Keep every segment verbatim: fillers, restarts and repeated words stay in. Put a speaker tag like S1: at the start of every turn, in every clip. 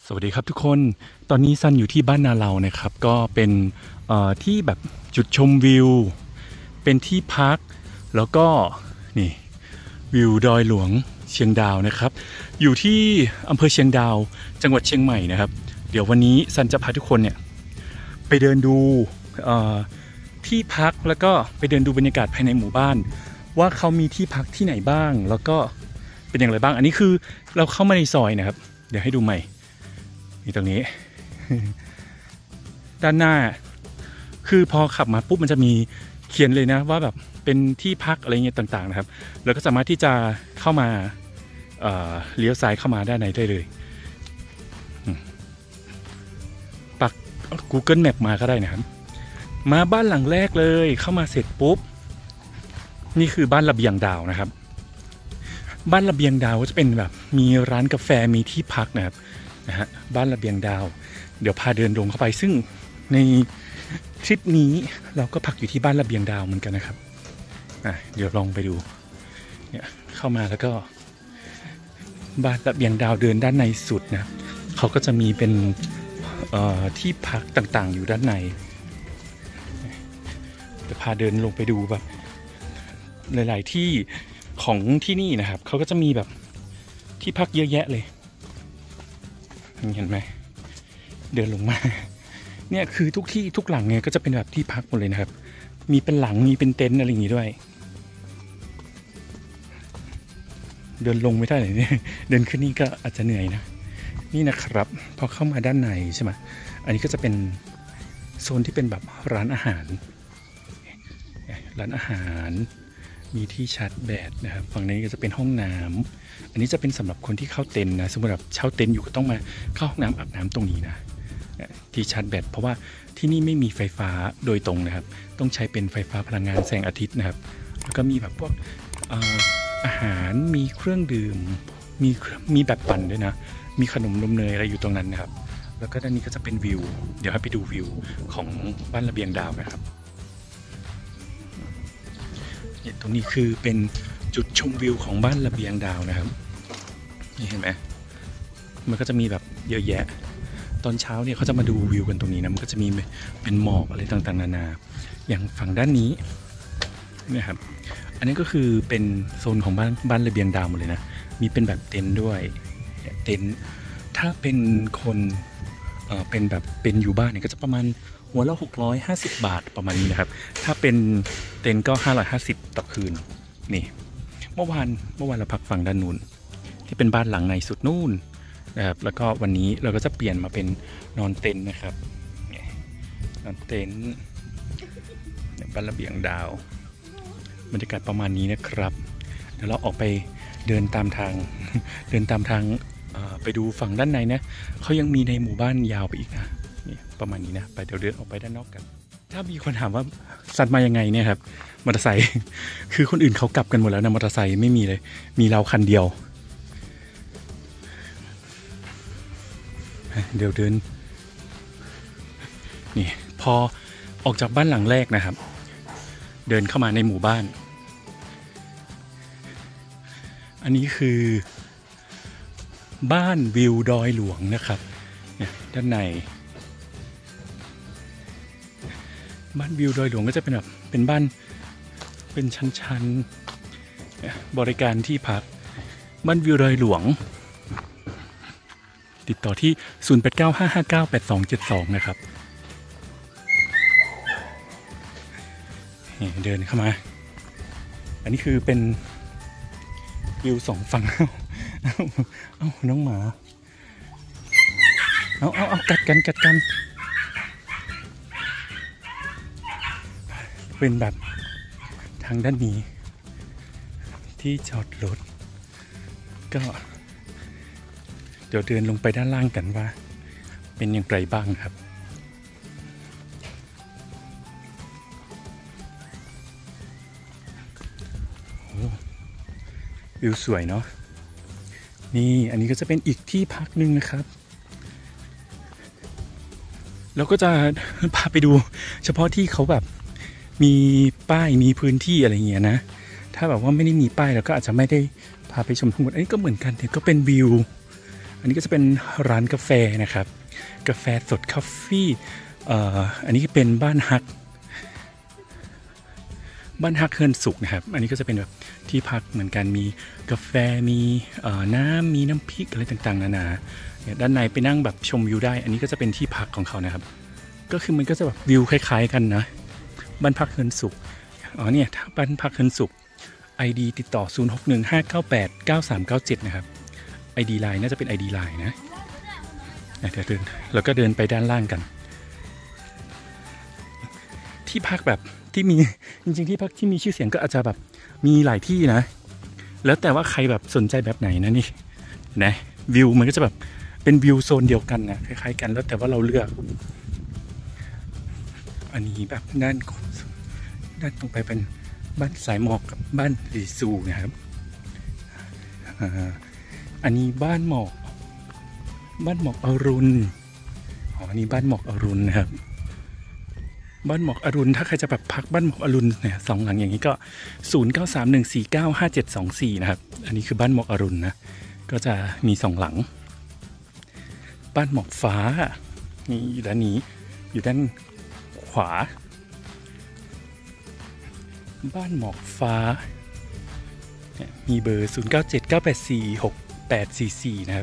S1: สวัสดีครับทุกคนตอนนี้ซันอยู่ที่บ้านนาเรานะครับก็เป็นที่แบบจุดชมวิวเป็นที่พักแล้วก็นี่วิวดอยหลวงเชียงดาวนะครับอยู่ที่อำเภอเชียงดาวจังหวัดเชียงใหม่นะครับเดี๋ยววันนี้ซันจะพาทุกคนเนี่ยไปเดินดูที่พักแล้วก็ไปเดินดูบรรยากาศภายในหมู่บ้านว่าเขามีที่พักที่ไหนบ้างแล้วก็เป็นอย่างไรบ้างอันนี้คือเราเข้ามาในซอยนะครับเดี๋ยวให้ดูใหม่นี่ตรงนี้ด้านหน้าคือพอขับมาปุ๊บมันจะมีเขียนเลยนะว่าแบบเป็นที่พักอะไรเงี้ยต่างๆนะครับแล้วก็สามารถที่จะเข้ามาเอ่อเลี้ยวซ้ายเข้ามาด้านในได้เลยปัก Google Map มาก็ได้นะครับมาบ้านหลังแรกเลยเข้ามาเสร็จปุ๊บนี่คือบ้านระเบียงดาวนะครับบ้านระเบียงดาวก็จะเป็นแบบมีร้านกาแฟมีที่พักนะครับนะฮะบ้านระเบียงดาวเดี๋ยวพาเดินลงเข้าไปซึ่งในทริปนี้เราก็พักอยู่ที่บ้านระเบียงดาวเหมือนกันนะครับอ่ะเดี๋ยวลองไปดูเนี่ยเข้ามาแล้วก็บ้านระเบียงดาวเดินด้านในสุดนะเขาก็จะมีเป็นที่พักต่างๆอยู่ด้านในเดี๋ยวพาเดินลงไปดูแบบหลายๆที่ของที่นี่นะครับเขาก็จะมีแบบที่พักเยอะแยะเลยเห็นไหมเดินลงมาเนี่ยคือทุกที่ทุกหลังเนี่ยก็จะเป็นแบบที่พักหมดเลยนะครับมีเป็นหลังมีเป็นเต็นท์อะไรอย่างงี้ด้วยเดินลงไม่ได้เลยเนี่ยเดินขึ้นนี่ก็อาจจะเหนื่อยนะนี่นะครับพอเข้ามาด้านในใช่ไหมอันนี้ก็จะเป็นโซนที่เป็นแบบร้านอาหารร้านอาหารมีที่ชาร์จแบตนะครับฝั่งนี้ก็จะเป็นห้องน้ำอันนี้จะเป็นสำหรับคนที่เข้าเต็นท์นะสมมติแบบเช่าเต็นท์อยู่ก็ต้องมาเข้าห้องน้ำอาบน้ำตรงนี้นะที่ชาร์จแบตเพราะว่าที่นี่ไม่มีไฟฟ้าโดยตรงนะครับต้องใช้เป็นไฟฟ้าพลังงานแสงอาทิตย์นะครับแล้วก็มีแบบพวกอาหารมีเครื่องดื่มมีมีแบบปั่นด้วยนะมีขนมนมเนยอะไรอยู่ตรงนั้นนะครับแล้วก็ด้านนี้ก็จะเป็นวิวเดี๋ยวให้ไปดูวิวของบ้านระเบียงดาวนะครับตรงนี้คือเป็นจุดชมวิวของบ้านระเบียงดาวนะครับนี่เห็นไหมมันก็จะมีแบบเยอะแยะตอนเช้าเนี่ยเขาจะมาดูวิวกันตรงนี้นะมันก็จะมีเป็นหมอกอะไรต่างๆนานาอย่างฝั่งด้านนี้นะครับอันนี้ก็คือเป็นโซนของบ้านบ้านระเบียงดาวหมดเลยนะมีเป็นแบบเต็นท์ด้วยเต็นท์ถ้าเป็นคนเอ่อเป็นแบบเป็นอยู่บ้านเนี่ยก็จะประมาณหัวละหกร้อยห้าสิบบาทประมาณนี้นะครับถ้าเป็นเต็นท์ก็ห้าร้อยห้าสิบต่อคืนนี่เมื่อวานเมื่อวานเราพักฝั่งด้านนู้นที่เป็นบ้านหลังในสุดนู่นนะครับแล้วก็วันนี้เราก็จะเปลี่ยนมาเป็นนอนเต็นท์นะครับนอนเต็นท์บ้านระเบียงดาวบรรยากาศประมาณนี้นะครับเดี๋ยวเราออกไปเดินตามทางเดินตามทางไปดูฝั่งด้านในนะเขายังมีในหมู่บ้านยาวไปอีกนะนี่ประมาณนี้นะไปเดี๋ยวเดินออกไปด้านนอกกันถ้ามีคนถามว่าสัตว์มายังไงเนี่ยครับมอเตอร์ไซค์คือคนอื่นเขากลับกันหมดแล้วนะมอเตอร์ไซค์ไม่มีเลยมีเราคันเดียวเดี๋ยวเดินนี่พอออกจากบ้านหลังแรกนะครับเดินเข้ามาในหมู่บ้านอันนี้คือบ้านวิวดอยหลวงนะครับเนี่ยด้านในบ้านวิวดอยหลวงก็จะเป็นแบบเป็นบ้านเป็นชั้นๆบริการที่พักบ้านวิวดอยหลวงติดต่อที่ศูนย์ แปด เก้า ห้า ห้า เก้า แปด สอง เจ็ด สองนะครับเดินเข้ามาอันนี้คือเป็นวิวสองฝั่งเอาเอาน้องหมาเอาเอาเอากัดกันกัดกันเป็นแบบทางด้านนี้ที่จอดรถก็เดี๋ยวเดินลงไปด้านล่างกันว่าเป็นอย่างไรบ้างครับวิวสวยเนาะนี่อันนี้ก็จะเป็นอีกที่พักหนึ่งนะครับแล้วก็จะพาไปดูเฉพาะที่เขาแบบมีป้ายมีพื้นที่อะไรเงี้ยนะถ้าแบบว่าไม่ได้มีป้ายเราก็อาจจะไม่ได้พาไปชมทั้งหมดอันนี้ก็เหมือนกันเนี่ยก็เป็นวิวอันนี้ก็จะเป็นร้านกาแฟนะครับกาแฟสดคาเฟ่เอ่ออันนี้เป็นบ้านฮักบ้านฮักเฮิร์นสุกนะครับอันนี้ก็จะเป็นแบบที่พักเหมือนกันมีกาแฟมีเอ่อน้ำมีน้ำพริกอะไรต่างๆนานาเนี่ยด้านในไปนั่งแบบชมวิวได้อันนี้ก็จะเป็นที่พักของเขานะครับก็คือมันก็จะแบบวิวคล้ายๆกันนะบ้านพักเฮิร์นสุกอ๋อเนี่ยบ้านพักเฮิร์นสุก ไอ ดี ติดต่อศูนย์ หก หนึ่ง ห้า เก้า แปด เก้า สาม เก้า เจ็ดนะครับ ไอ ดี Line น่าจะเป็น ไอ ดี Line นะเดี๋ยวเดินแล้วก็เดินไปด้านล่างกันที่พักแบบที่มีจริงๆที่พักที่มีชื่อเสียงก็อาจจะแบบมีหลายที่นะแล้วแต่ว่าใครแบบสนใจแบบไหนนะนี่นะวิวมันก็จะแบบเป็นวิวโซนเดียวกันนะคล้ายๆกันแล้วแต่ว่าเราเลือกอันนี้แบบด้านด้านตรงไปเป็นบ้านสายหมอกกับบ้านรีซูนะครับอันนี้บ้านหมอกบ้านหมอกอรุณอ๋ออันนี้บ้านหมอกอรุณนะครับบ้านหมอกอรุณถ้าใครจะแบบพักบ้านหมอกอรุณเนี่ยสองหลังอย่างนี้ก็ศูนย์ เก้า สาม หนึ่ง สี่ เก้า ห้า เจ็ด สอง สี่นะครับอันนี้คือบ้านหมอกอรุณนะก็จะมีสองหลังบ้านหมอกฟ้านี่อยู่ด้านนี้อยู่ด้านขวาบ้านหมอกฟ้ามีเบอร์ศูนย์ เก้า เจ็ด เก้า แปด สี่ หก แปด สี่ สี่นะครับ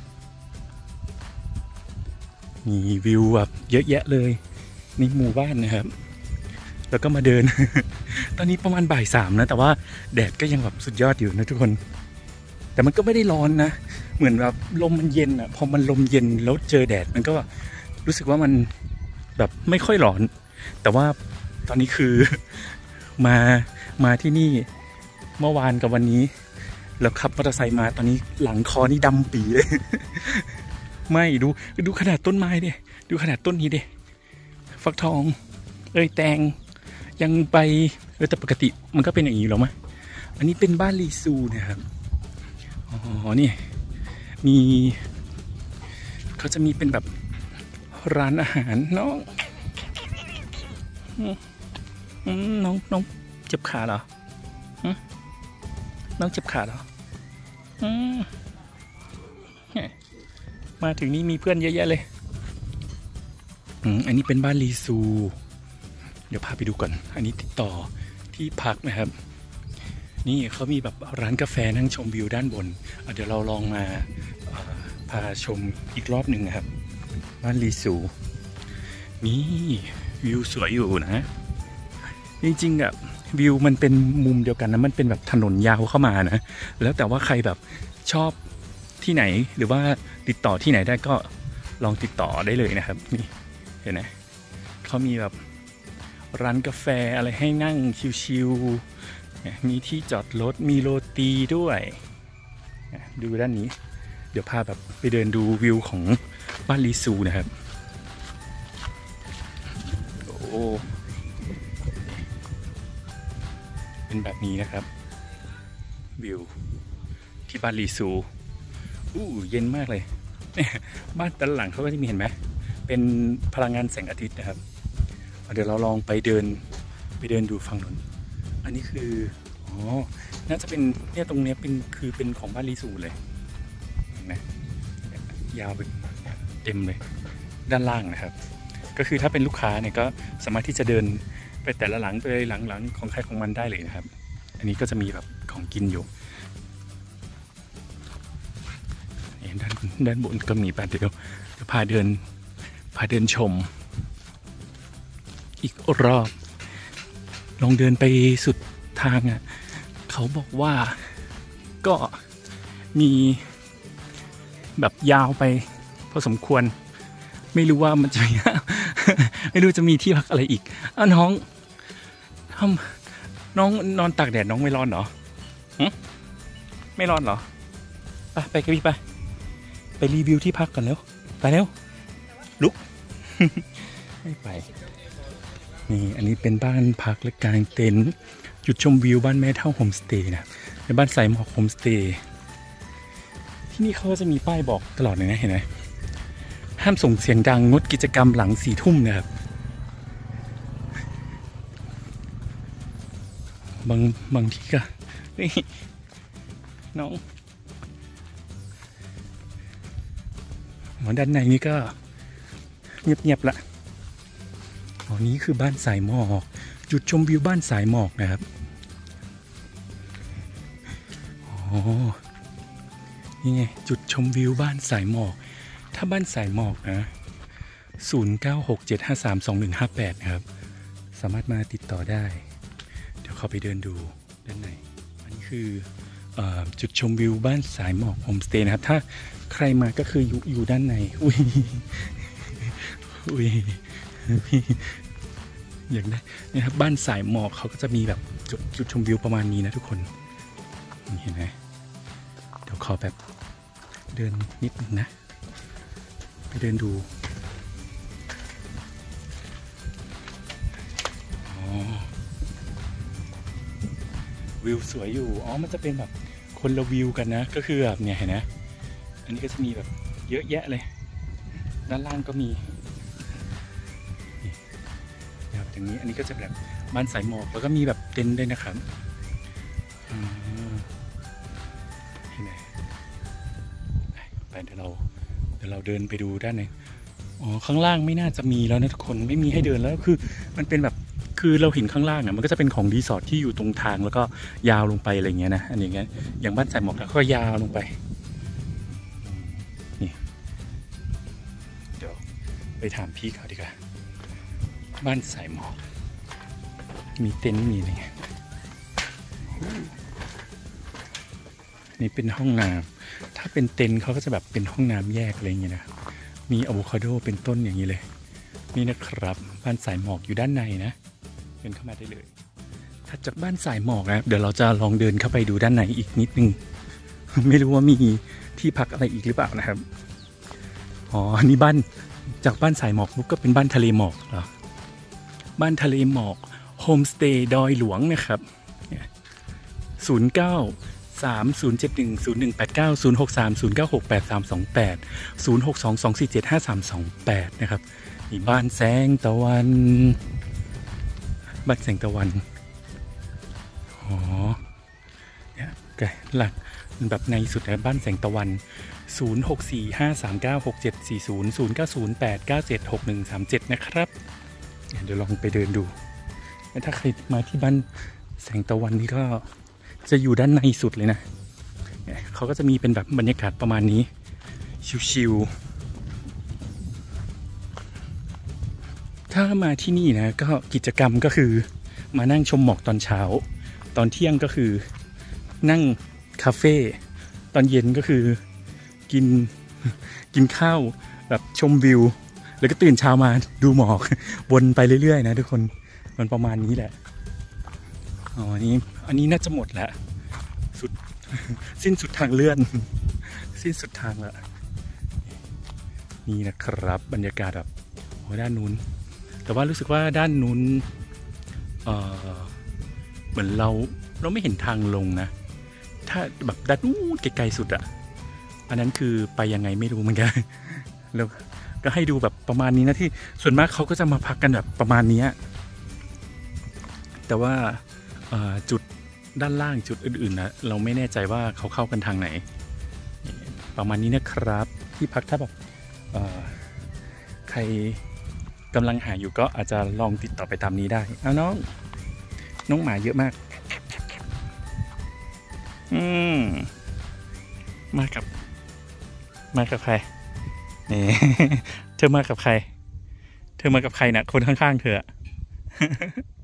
S1: มีวิวแบบเยอะแยะเลยในหมู่บ้านนะครับแล้วก็มาเดิน ตอนนี้ประมาณบ่ายสามนะแต่ว่าแดดก็ยังแบบสุดยอดอยู่นะทุกคนแต่มันก็ไม่ได้ร้อนนะเหมือนแบบลมมันเย็นอ่ะพอมันลมเย็นแล้วเจอแดดมันก็รู้สึกว่ามันแบบไม่ค่อยร้อนแต่ว่าตอนนี้คือ มามาที่นี่เมื่อวานกับวันนี้แล้วขับมอเตอร์ไซค์มาตอนนี้หลังคอนี่ดำปีเลย ไม่ดูดูขนาดต้นไม้ดิดูขนาดต้นนี้ดิฟักทองเอ้ยแตงยังไปเออแต่ปกติมันก็เป็นอย่างนี้หรอมั้ยอันนี้เป็นบ้านรีซูนะครับอ๋อนี่มีเขาจะมีเป็นแบบร้านอาหารน้องน้องน้องเจ็บขาเหรอน้องเจ็บขาเหรอมาถึงนี่มีเพื่อนเยอะแยะเลยอันนี้เป็นบ้านรีซูเดี๋ยวพาไปดูก่อนอันนี้ติดต่อที่พักนะครับนี่เขามีแบบร้านกาแฟนั่งชมวิวด้านบนเดี๋ยวเราลองมาพาชมอีกรอบหนึ่งนะครับบ้านรีซูนี่วิวสวยอยู่นะจริงๆอ่ะวิวมันเป็นมุมเดียวกันนะมันเป็นแบบถนนยาวเข้ามานะแล้วแต่ว่าใครแบบชอบที่ไหนหรือว่าติดต่อที่ไหนได้ก็ลองติดต่อได้เลยนะครับนี่เห็นไหมเขามีแบบร้านกาแฟอะไรให้นั่งชิวๆมีที่จอดรถมีโรตีด้วยดูด้านนี้เดี๋ยวพาแบบไปเดินดูวิวของบ้านรีซูนะครับโอ้เป็นแบบนี้นะครับวิวที่บ้านรีซูอู้เย็นมากเลยบ้านด้านหลังเขาก็จะมีเห็นไหมเป็นพลังงานแสงอาทิตย์นะครับเดี๋ยวเราลองไปเดินไปเดินดูฝั่งนู้นอันนี้คืออ๋อน่าจะเป็นเนี่ยตรงเนี้ยเป็นคือเป็นของบ้านรีซูเลยเห็นไหมยาวไปเต็มเลยด้านล่างนะครับก็คือถ้าเป็นลูกค้าเนี่ยก็สามารถที่จะเดินไปแต่ละหลังไปหลังๆของใครของมันได้เลยนะครับอันนี้ก็จะมีแบบของกินอยู่ด้านด้านบนก็มีแป๊บเดียวจะพาเดินพาเดินชมอีกรอบลองเดินไปสุดทางอ่ะเขาบอกว่าก็มีแบบยาวไปพอสมควรไม่รู้ว่ามันจะมี ไม่รู้จะมีที่พักอะไรอีกอ้าวน้องทำน้องนอนตากแดดน้องไม่ร้อนเหรอไม่ร้อนเหรอไปไปกันพี่ไปไปรีวิวที่พักกันแล้วไปเร็วลุก ไม่ไปนี่อันนี้เป็นบ้านพักและกางเต็นท์จุดชมวิวบ้านแม่เท่าโฮมสเตย์นะในบ้านสายหมอกโฮมสเตย์ที่นี่เขาจะมีป้ายบอกตลอดเลยนะเห็นไหมห้ามส่งเสียงดังงดกิจกรรมหลังสี่ทุ่มนะครับบางบางทีก็นี่น้องอ๋อด้านในนี่ก็เงียบๆละอ๋อนี้คือบ้านสายหมอกจุดชมวิวบ้านสายหมอกนะครับอ๋อนี่ไงจุดชมวิวบ้านสายหมอกถ้าบ้านสายหมอกนะศูนย์ เก้า หก เจ็ด ห้า สาม สอง หนึ่ง ห้า แปดนะครับสามารถมาติดต่อได้เดี๋ยวเข้าไปเดินดูด้านในอันนี้คือจุดชมวิวบ้านสายหมอกโฮมสเตย์นะครับถ้าใครมาก็คืออยู่อยู่ด้านในอุ้ยอุ้ยอยากได้นี่ครับบ้านสายหมอกเขาก็จะมีแบบจุดจุดชมวิวประมาณนี้นะทุกคนเห็นไหมเดี๋ยวขอแบบเดินนิดนึงนะไปเดินดูวิวสวยอยู่อ๋อมันจะเป็นแบบคนละวิวกันนะก็คือแบบเนี่ยเห็นนะอันนี้ก็จะมีแบบเยอะแยะเลยด้านล่างก็มีแบบอย่างนี้อันนี้ก็จะแบบบ้านสายหมอกแล้วก็มีแบบเต็นท์ด้วยนะครับเห็นไหมไปเดี๋ยวเราเดี๋ยวเราเดินไปดูด้านในอ๋อข้างล่างไม่น่าจะมีแล้วนะทุกคนไม่มีให้เดินแล้วคือมันเป็นแบบคือเราเห็นข้างล่างอ่ะมันก็จะเป็นของรีสอร์ทที่อยู่ตรงทางแล้วก็ยาวลงไปอะไรเงี้ยนะอันอย่างเงี้ยอย่างบ้านสายหมอกก็ยาวลงไปนี่เดี๋ยวไปถามพี่เขาดีกว่าบ้านสายหมอกมีเต็นท์มีอะไรเงี้ยนี่เป็นห้องน้ำถ้าเป็นเต็นท์เขาก็จะแบบเป็นห้องน้ำแยกอะไรเงี้ยนะมีอะโวคาโดเป็นต้นอย่างนี้เลยนี่นะครับบ้านสายหมอกอยู่ด้านในนะเดินเข้ามาได้เลยถัดจากบ้านสายหมอกนะเดี๋ยวเราจะลองเดินเข้าไปดูด้านในอีกนิดนึงไม่รู้ว่ามีที่พักอะไรอีกหรือเปล่านะครับอ๋อนี่บ้านจากบ้านสายหมอกปุ๊บก็เป็นบ้านทะเลหมอกเหรอบ้านทะเลหมอกโฮมสเตย์ดอยหลวงนะครับศูนย์ เก้า สาม ศูนย์ เจ็ด หนึ่ง ศูนย์ หนึ่ง แปด เก้า ศูนย์ หก สาม ศูนย์ เก้า หก แปด สาม สอง แปด ศูนย์ หก สอง สอง สี่ เจ็ด ห้า สาม สอง แปดนะครับนี่บ้านแสงตะวันบ้านแสงตะวันอ๋อเนี่ยไกลหลักแบบในสุดนะบ้านแสงตะวันศูนย์ หก สี่ ห้า สาม เก้า หก เจ็ด สี่ ศูนย์ ศูนย์ เก้า ศูนย์ แปด เก้า เจ็ด หก หนึ่ง สาม เจ็ดนะครับเดี๋ยวลองไปเดินดูถ้าใครมาที่บ้านแสงตะวันนี่ก็จะอยู่ด้านในสุดเลยนะเขาก็จะมีเป็นแบบบรรยากาศประมาณนี้ชิวๆถ้ามาที่นี่นะก็กิจกรรมก็คือมานั่งชมหมอกตอนเช้าตอนเที่ยงก็คือนั่งคาเฟ่ตอนเย็นก็คือกินกินข้าวแบบชมวิวแล้วก็ตื่นเช้ามาดูหมอกวนไปเรื่อยๆนะทุกคนมันประมาณนี้แหละอ๋ออันนี้อันนี้น่าจะหมดแล้วสุดสิ้นสุดทางเลื่อนสิ้นสุดทางแล้วนี่นะครับบรรยากาศแบบโอ้ด้านนู้นแต่ว่ารู้สึกว่าด้านนู้นเออเหมือนเราเราไม่เห็นทางลงนะถ้าแบบด้านนู้นไกลๆสุดอะอันนั้นคือไปยังไงไม่รู้เหมือนกันแล้วก็ให้ดูแบบประมาณนี้นะที่ส่วนมากเขาก็จะมาพักกันแบบประมาณนี้แต่ว่าจุดด้านล่างจุดอื่นๆนะเราไม่แน่ใจว่าเขาเข้ากันทางไหนประมาณนี้นะครับที่พักถ้าแบบใครกำลังหาอยู่ก็อาจจะลองติดต่อไปตามนี้ได้เอาน้องน้องหมาเยอะมากอืมมากับมากับใครนี่เธอมากับใครเธอมากับใครนะคนข้างๆเธอ